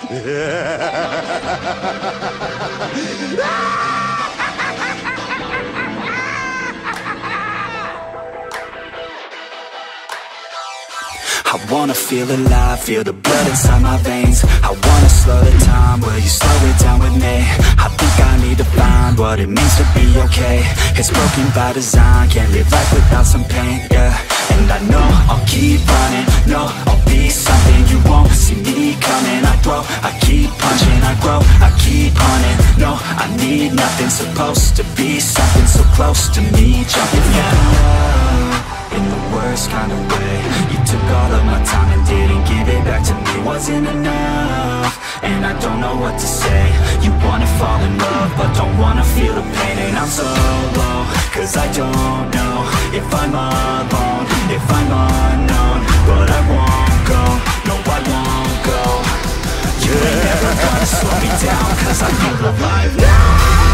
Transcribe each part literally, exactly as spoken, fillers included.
I wanna feel alive, feel the blood inside my veins. I wanna slow the time, will you slow it down with me? I think I need to find what it means to be okay. It's broken by design, can't live life without some pain, yeah. And I know I'll keep running, no, I'll be something you won't see me coming. I grow, I keep punching, I grow, I keep hunting. No, I need nothing, supposed to be something so close to me. Jumping out in the worst kind of way. You took all of my time and didn't give it back to me. Wasn't enough, and I don't know what to say. You wanna fall in love, but don't wanna feel the pain. And I'm so low, cause I don't know if I'm alone, if I'm unknown. But I won't go, no I won't go. You ain't never gonna slow me down, cause I feel alive now.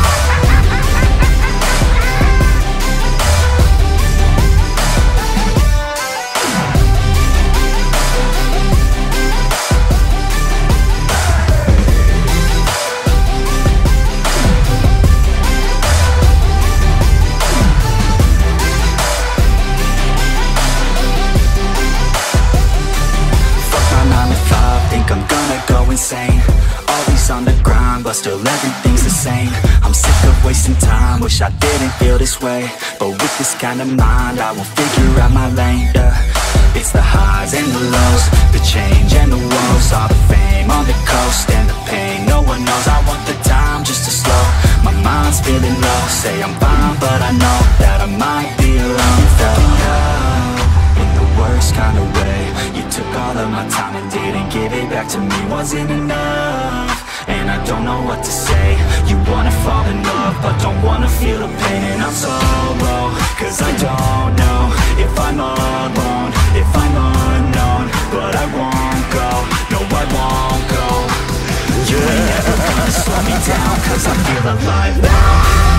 I'm gonna go insane. Always on the grind, but still everything's the same. I'm sick of wasting time, wish I didn't feel this way. But with this kind of mind, I will figure out my lane, yeah. It's the highs and the lows, the change and the woes. All the fame on the coast and the pain no one knows. I want the time just to slow, my mind's feeling low. Say I'm fine, but I know that I might be alone. Felt in the worst kind of way. You took all of my time and didn't give it back to me. Wasn't enough, and I don't know what to say. You wanna fall in love, but don't wanna feel the pain. And I'm so low, cause I don't know if I'm alone, if I'm unknown. But I won't go, no I won't go. You ain't never gonna slow me down, cause I feel alive now.